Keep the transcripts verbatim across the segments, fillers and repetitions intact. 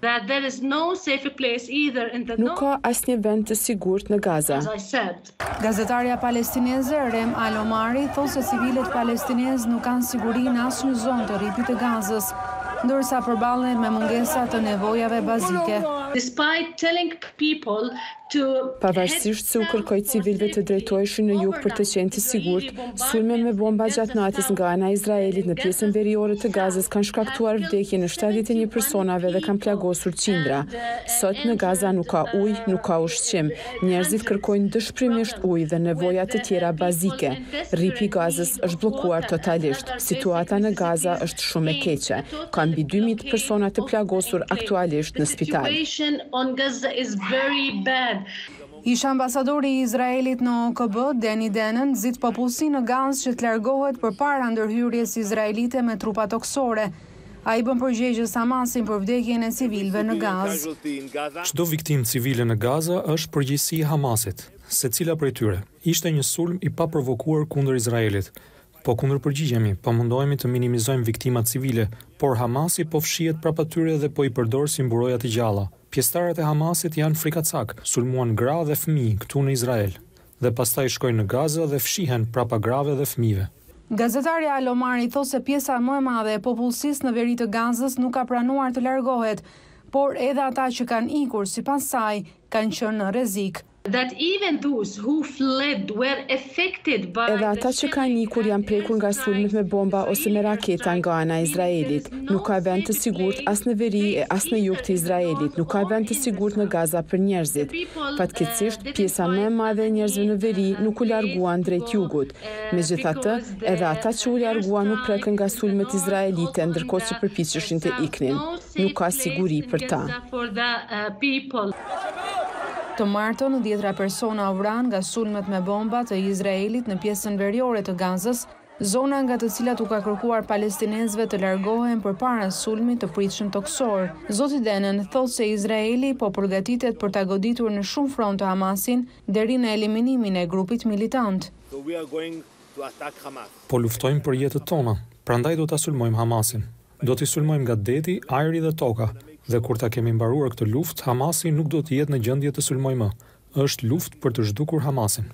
That there is no safe place either in the Nuk ka asnjë vend të sigurt në Gazë. As I said. Gazetarja palestineze Reem Al Omari thotë se civilët palestinezë nuk kanë siguri në asnjë zonë të rripit të Gazës, ndërsa përballen me mungesa të nevojave bazike. Despite telling people to Pavarësisht se u kërkoi civilëve të drejtoheshin në jug për të qenë të sigurt, sulme me bomba gjatë natës nga ana e Izraelit në pjesën veriore të Gazës kanë shkaktuar vdekjen e shtatëdhjetë e një personave dhe kanë plagosur qindra. Sot në Gaza nuk ka ujë, nuk ka ushqim. Njerëzit kërkojnë dëshpërimisht ujë dhe nevoja të tjera bazike. Rripi i Gazës është bllokuar totalisht. Situata në Gaza është shumë e keqe. Ka mbi dy mijë persona të plagosur aktualisht në spital. on Gaza is very bad. Ish ambasadori i Izraelit në O K B, Deni Denën, nxit popullsi në Gazë që të largohet përpara ndërhyrjes izraelite me trupa toksore. Ai bën përgjegjës Hamasin për vdekjen e civilëve në Gazë. Çdo viktimë civile në Gazë është përgjegjësi e Hamasit. Secila prej tyre ishte një sulm i paprovokuar kundër Izraelit. Po kundër përgjigjemi, po mundohemi të minimizojmë viktimat civile, por Hamasi po fshihet prapa tyre dhe po i përdor si mburoja të gjalla. Pjesëtarët e Hamasit janë frikacak, sulmuan gra dhe fëmijë këtu në Izrael, dhe pastaj shkojnë në Gazë dhe fshihen prapa grave dhe fëmijëve. Gazetarja Al Omari thotë se pjesa më e madhe e popullsisë në veri të Gazës nuk ka pranuar të largohet, por edhe ata që kanë ikur sipas saj kanë qenë në rrezik. That even those who fled were affected by Edhe ata që kanë ikur janë prekur nga sulmet me bomba ose me raketa nga ana e Izraelit. Nuk ka vend të sigurt as në veri e as në jug të Izraelit. Nuk ka vend të sigurt në Gaza për njerëzit. Fatkeqësisht, pjesa më e madhe e njerëzve në veri nuk u larguan drejt jugut. Megjithatë, edhe ata që u larguan u prekën nga sulmet izraelite, ndërkohë që përpiqeshin të iknin. Nuk ka siguri për ta. Të martën, dhjetra persona u vranë nga sulmet me bomba të Izraelit në pjesën veriore të Gazës, zona nga të cilat u ka kërkuar palestinezëve të largohen përpara sulmit të pritshëm toksor. Zoti Denën thotë se Izraeli po përgatitet për ta goditur në shumë fronte Hamasin deri në eliminimin e grupit militant. Po luftojmë për jetët tona, prandaj do ta sulmojmë Hamasin. Do t'i sulmojmë nga deti, ajri dhe toka. Dhe kur ta kemi mbaruar këtë luftë, Hamasi nuk do të jetë në gjendje të sulmojë më. Është luftë për të zhdukur Hamasin.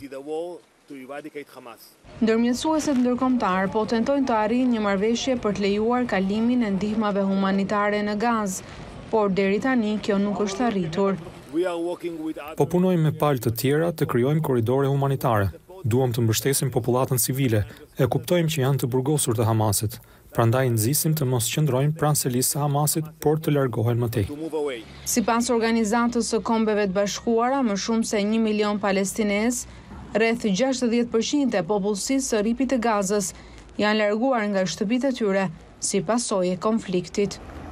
Ndërmjetësuesit ndërkombëtar po tentojnë të arrijnë një marrëveshje për të lejuar kalimin e ndihmave humanitare në Gazë, por deri tani kjo nuk është arritur. Po punojmë me palë të tjera të krijojmë korridore humanitare. Duam të mbështesim popullatën civile, e kuptojmë që janë të burgosur të Hamasit. Prandaj nxisim të mos qëndrojnë pranë selisë së Hamasit, por të largohen më tej. Sipas organizatës së Kombeve të Bashkuara, më shumë se një milion palestinezë, rreth gjashtëdhjetë përqind e popullsisë së rripit të Gazës, janë larguar nga shtëpitë e tyre si pasojë e konfliktit.